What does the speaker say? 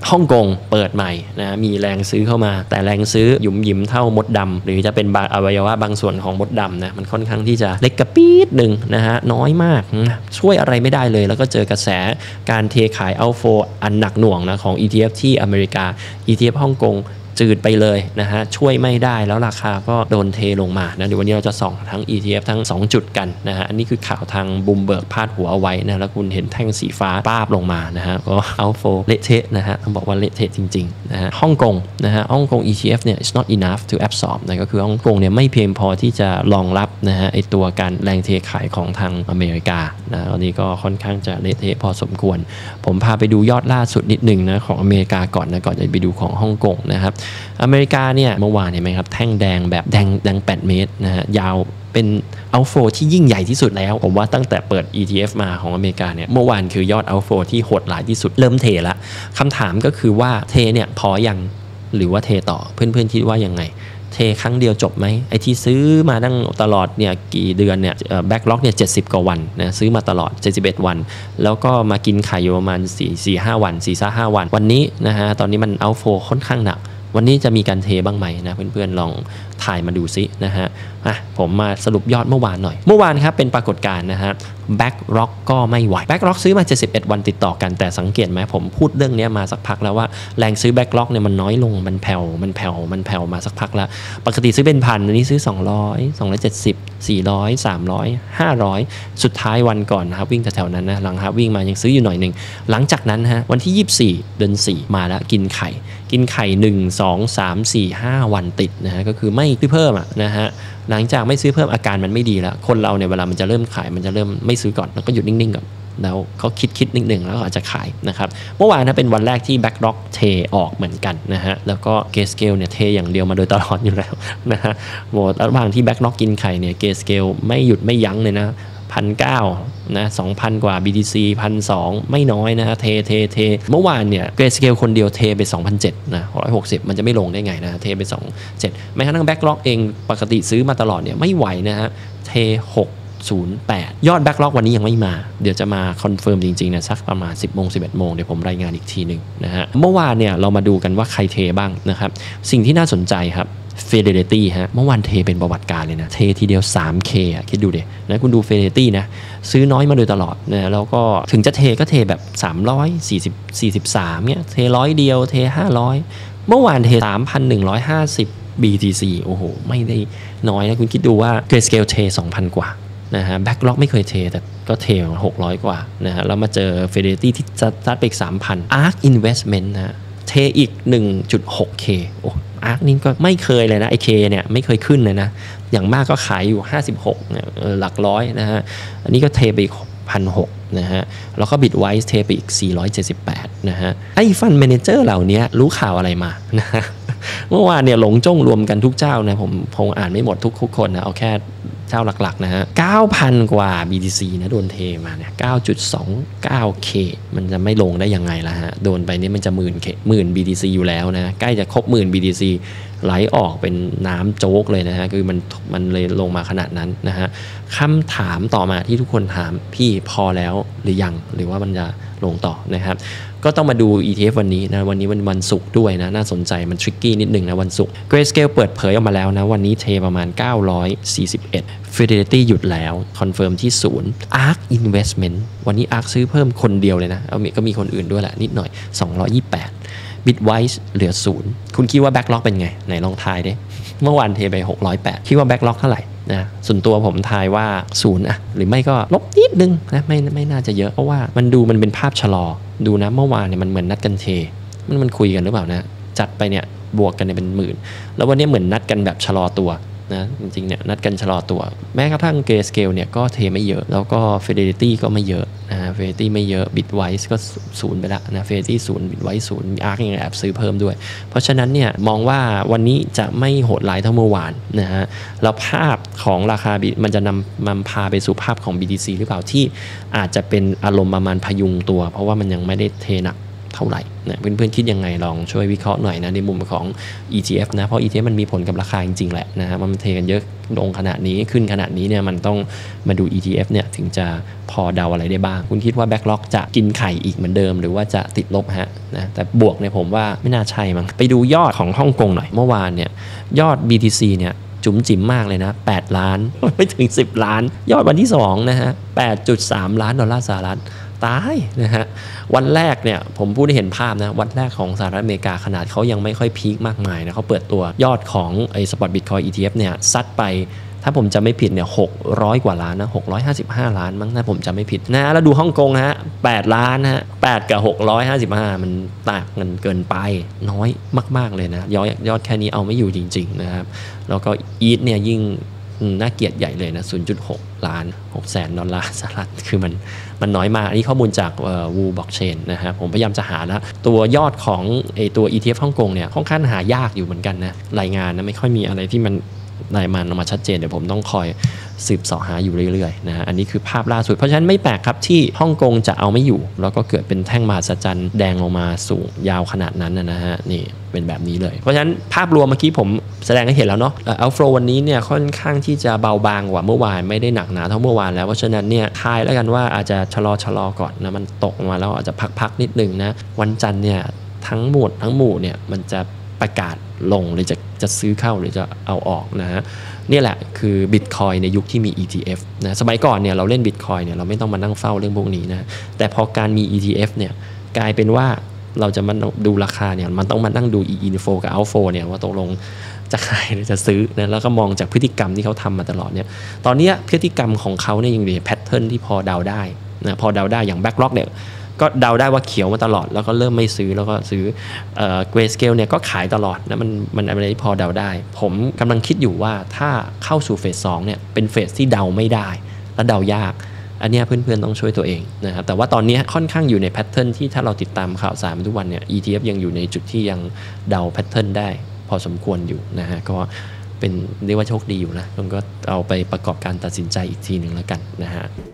ฮ่องกงเปิดใหม่นะมีแรงซื้อเข้ามาแต่แรงซื้อหยุมหยิมเท่ามดดำหรือจะเป็นอวัยวะบางส่วนของมดดำนะมันค่อนข้างที่จะเล็กกระปี๊ดหนึ่งนะฮะน้อยมากนะช่วยอะไรไม่ได้เลยแล้วก็เจอกระแสการเทขายเอาโฟอันหนักหน่วงนะของ ETF ที่อเมริกา ETF ฮ่องกงจืดไปเลยนะฮะช่วยไม่ได้แล้วราคาก็โดนเทลงมานะเดี๋ยววันนี้เราจะส่องทั้ง ETF ทั้ง2จุดกันนะฮะอันนี้คือข่าวทางบูมเบิร์กพาดหัวเอาไว้นะแล้วคุณเห็นแท่งสีฟ้าป้าบลงมานะฮะก็เอาโฟเละเทะนะฮะต้องบอกว่าเละเทะจริงๆนะฮะฮ่องกงนะฮะฮ่องกง ETF เนี่ย is not enough to absorb นะก็คือฮ่องกงเนี่ยไม่เพียงพอที่จะรองรับนะฮะไอตัวการแรงเทขายของทางอเมริกานะอันนี้ก็ค่อนข้างจะเละเทะพอสมควรผมพาไปดูยอดล่าสุดนิดหนึ่งนะของอเมริกาก่อนนะก่อนจะไปดูของฮ่องกงนะครับอเมริกาเนี่ยเมื่อวานเห็นไหมครับแท่งแดงแบบแดง8 เมตรนะฮะยาวเป็นเอาโฟที่ยิ่งใหญ่ที่สุดแล้วผมว่าตั้งแต่เปิด ETF มาของอเมริกาเนี่ยเมื่อวานคือยอดเอาโฟที่โหดหลายที่สุดเริ่มเทละคำถามก็คือว่าเทเนี่ยพอยังหรือว่าเทต่อเพื่อนๆคิดว่ายังไงเทครั้งเดียวจบไหมไอที่ซื้อมาตั้งตลอดเนี่ยกี่เดือนเนี่ยแบ็กล็อกเนี่ย70 กว่าวันนะซื้อมาตลอด71 วันแล้วก็มากินไข่อยู่ประมาณ4-5 วัน4-5 วันวันนี้นะฮะตอนนี้มันเอาโฟค่อนข้างหนักวันนี้จะมีการเทบ้างไหมนะเพื่อนๆลองถ่ายมาดูซินะฮะผมมาสรุปยอดเมื่อวานหน่อยเมื่อวานครับเป็นปรากฏการณ์นะฮะแบ็กล็อกก็ไม่ไหวแบ็กล็อกซื้อมา71 วันติดต่อกันแต่สังเกตไหมผมพูดเรื่องนี้มาสักพักแล้วว่าแรงซื้อแบ็กล็อกเนี่ยมันน้อยลงมันแผ่วมาสักพักแล้วปกติซื้อเป็นพันอันนี้ซื้อ200 270 400 300 500สุดท้ายวันก่อนนะครับวิ่งแถวๆนั้นนะหลังครับวิ่งมายังซื้ออยู่หน่อยนึงหลังจากนั้นฮะวันที่24 เดือน 4มาแล้วกินไข่1 2 3 4 5 วันติดนะฮะก็คือไม่ซื้อเพิ่มนะฮะหลังจากไม่ซื้อเพิ่มอาการมันไม่ดีแล้วคนเราเนี่ยเวลามันจะเริ่มขายมันจะเริ่มไม่ซื้อก่อนแล้วก็หยุดนิ่งๆก่อนแล้วเขาคิดนิดหนึ่งแล้วก็อาจจะขายนะครับเมื่อวานนะเป็นวันแรกที่แบ็กล็อกเทออกเหมือนกันนะฮะแล้วก็เกสเกลเนี่ยเทอย่างเดียวมาโดยตลอดอยู่แล้วนะฮะโหระหว่างที่แบ็กล็อกกินไข่เนี่ยเกสเกลไม่หยุดไม่ยั้งเลยนะ1,900 นะ 2,000 กว่า BTC 1,200 ไม่น้อยนะเทเมื่อวานเนี่ยเกรดสเกลคนเดียวเทไป2,700 นะ160มันจะไม่ลงได้ไงนะเทไป2,700แม้กระทั่งแบ็กล็อกเองปกติซื้อมาตลอดเนี่ยไม่ไหวนะฮะเท608ยอดแบ็กล็อกวันนี้ยังไม่มาเดี๋ยวจะมาคอนเฟิร์มจริงๆนะสักประมาณ 10 โมง 11 โมงเดี๋ยวผมรายงานอีกทีนึงนะฮะเมื่อวานเนี่ยเรามาดูกันว่าใครเทบ้างนะครับสิ่งที่น่าสนใจครับFidelity ฮะเมื่อวานเทเป็นประวัติการเลยนะเททีเดียว 3K คิดดูดินะคุณดู Fidelity นะซื้อน้อยมาโดยตลอดนะแล้วก็ถึงจะเทก็เทแบบ343เนี่ยเท100เดียวเท500เมื่อวานเท 3,150 BTC โอ้โหไม่ได้น้อยนะคุณคิดดูว่า Grayscale เท 2,000 กว่านะฮะ Backlog ไม่เคยเทแต่ก็เท600 กว่านะฮะแล้วมาเจอ Fidelity ที่ซัดไปอีก 3,000 ARK Investment นะเทอีก 1.6K โอ้อาร์คนี่ก็ไม่เคยเลยนะไอเคเนี่ยไม่เคยขึ้นเลยนะอย่างมากก็ขายอยู่56เนี่ยหลักร้อยนะฮะอันนี้ก็เทไปอีก 1,600 นะฮะแล้วก็ Bitwise เทไปอีก478นะฮะไอ้ฟันแมเนเจอร์เหล่านี้รู้ข่าวอะไรมานะฮะเมื่อวานเนี่ยหลงจ้องรวมกันทุกเจ้านะผมคงอ่านไม่หมดทุกคนนะเอาแค่เจ้าหลักๆนะฮะ 9,000 กว่า BTC นะโดนเทมาเนี่ย 9.29K มันจะไม่ลงได้ยังไงล่ะฮะโดนไปนี่มันจะ10,000 BTC อยู่แล้วนะใกล้จะครบ10,000 BTC ไหลออกเป็นน้ำโจ๊กเลยนะฮะคือมันเลยลงมาขนาดนั้นนะฮะคำถามต่อมาที่ทุกคนถามพี่พอแล้วหรือยังหรือว่ามันจะลงต่อนะครับก็ต้องมาดู ETF วันนี้นะวันนี้วันศุกร์ด้วยนะน่าสนใจมันทริกกี้นิดหนึ่งนะวันศุกร์ Grayscale เปิดเผยออกมาแล้วนะวันนี้เทประมาณ941 Fidelity หยุดแล้วคอนเฟิร์มที่0 ARK Investment วันนี้ ARK ซื้อเพิ่มคนเดียวเลยนะก็มีคนอื่นด้วยแหละนิดหน่อย228 Bitwise เหลือ0คุณคิดว่า Backlog เป็นไงไหนลองทายดิเมื่อวานเทไป608คิดว่า Backlog เท่าไหร่นะส่วนตัวผมทายว่า0อ่ะหรือไม่ก็ลบนิดนึงนะไม่น่าจะเยอะเพราะว่ามันเป็นภาพชะลอดูนะเมื่อวานเนี่ยมันเหมือนนัดกันเทมันคุยกันหรือเปล่านะจัดไปเนี่ยบวกกันเนี่ยเป็น10,000แล้ววันนี้เหมือนนัดกันแบบชะลอตัวนะจริงๆเนี่ยนัดกันชะลอตัวแม้กระทั่ง Grayscale เนี่ยก็เทไม่เยอะแล้วก็ Fidelity ก็ไม่เยอะนะ Fidelity ไม่เยอะ Bitwise ก็0ไปละนะ Fidelity 0 Bitwise 0 ARK ยังแอบซื้อเพิ่มด้วยเพราะฉะนั้นเนี่ยมองว่าวันนี้จะไม่โหดร้ายเท่าเมื่อวานนะฮะแล้วภาพของราคามันจะนำพาไปสู่ภาพของ BTC หรือเปล่าที่อาจจะเป็นอารมณ์ประมาณพยุงตัวเพราะว่ามันยังไม่ได้เทหนักเท่าไหร่นะเพื่อนๆคิดยังไงลองช่วยวิเคราะห์หน่อยนะในมุมของ ETF นะเพราะ ETF มันมีผลกับราคาจริงๆแหละนะฮะมันเทกันเยอะลงขนาดนี้ขึ้นขนาดนี้เนี่ยมันต้องมาดู ETF เนี่ยถึงจะพอเดาอะไรได้บ้างคุณคิดว่า Backlog จะกินไข่อีกเหมือนเดิมหรือว่าจะติดลบฮะนะแต่บวกเนี่ยผมว่าไม่น่าใช่มั้งไปดูยอดของฮ่องกงหน่อยเมื่อวานเนี่ยยอด BTC เนี่ยจุ๋มจิ๋มมากเลยนะ8ล้านไม่ถึง10ล้านยอดวันที่2นะฮะ 8.3 ล้านดอลลาร์สหรัฐตายนะฮะวันแรกเนี่ยผมพูดให้เห็นภาพนะวันแรกของสหรัฐอเมริกาขนาดเขายังไม่ค่อยพีคมากมายนะเขาเปิดตัวยอดของไอ้สปอตบิตคอย ETF เนี่ยซัดไปถ้าผมจะไม่ผิดเนี่ย600 กว่าล้านนะ655 ล้านมั้งถ้าผมจะไม่ผิดนะแล้วดูฮ่องกงฮะ8ล้านฮะ8กับ655มันต่างกันเกินไปน้อยมากๆเลยนะยอดแค่นี้เอาไม่อยู่จริงๆนะครับแล้วก็อีทเนี่ยยิ่งน่าเกลียดใหญ่เลยนะ 0.6 ล้าน6แสนดอลลาร์สหรัฐคือมันน้อยมากอันนี้ข้อมูลจากวูบล็อกเชนนะฮะผมพยายามจะหาแล้วตัวยอดของตัว ETF ฮ่องกงเนี่ยค่อนข้างหายากอยู่เหมือนกันนะรายงานนะไม่ค่อยมีอะไรที่มันรายมันออกมาชัดเจนเดี๋ยวผมต้องคอยสืบเสาะหาอยู่เรื่อยๆนะฮะอันนี้คือภาพล่าสุดเพราะฉะนั้นไม่แปลกครับที่ฮ่องกงจะเอาไม่อยู่แล้วก็เกิดเป็นแท่งมหัศจรรย์แดงลงมาสูงยาวขนาดนั้นนะฮะนี่เป็นแบบนี้เลยเพราะฉะนั้นภาพรวมเมื่อกี้ผมแสดงให้เห็นแล้วเนาะอัลโฟวันนี้เนี่ยค่อนข้างที่จะเบาบางกว่าเมื่อวานไม่ได้หนักหนาเท่าเมื่อวานแล้วเพราะฉะนั้นเนี่ยทายแล้วกันว่าอาจจะชะลอก่อนนะมันตกมาแล้วอาจจะพักนิดนึงนะวันจันทร์เนี่ยทั้งหมู่เนี่ยมันจะประกาศลงหรือจะซื้อเข้าหรือจะเอาออกนะฮะนี่แหละคือ Bitcoin ในยุคที่มี ETF นะสมัยก่อนเนี่ยเราเล่น Bitcoin เนี่ยเราไม่ต้องมานั่งเฝ้าเรื่องพวกนี้นะแต่พอการมี ETF เนี่ยกลายเป็นว่าเราจะมาดูราคาเนี่ยมันต้องมานั่งดู info กับ outflow เนี่ยว่าตกลงจะขายหรือจะซื้อนะแล้วก็มองจากพฤติกรรมที่เขาทำมาตลอดเนี่ยตอนนี้พฤติกรรมของเขาเนี่ยยังมีแพทเทิร์นที่พอเดาได้นะพอเดาได้อย่าง Backlog เนี่ยก็เดาได้ว่าเขียวมาตลอดแล้วก็เริ่มไม่ซื้อแล้วก็ซื้อGrayscale เนี่ยก็ขายตลอดนะมันอะไรที่พอเดาได้ผมกำลังคิดอยู่ว่าถ้าเข้าสู่เฟส 2เนี่ยเป็นเฟสที่เดาไม่ได้และเดายากอันนี้เพื่อนๆต้องช่วยตัวเองนะครับแต่ว่าตอนนี้ค่อนข้างอยู่ในแพทเทิร์นที่ถ้าเราติดตามข่าวสารทุกวันเนี่ย ETF ยังอยู่ในจุดที่ยังเดาแพทเทิร์นได้พอสมควรอยู่นะฮะก็เป็นเรียกว่าโชคดีอยู่นะแล้วก็เอาไปประกอบการตัดสินใจอีกทีหนึ่งแล้วกันนะฮะ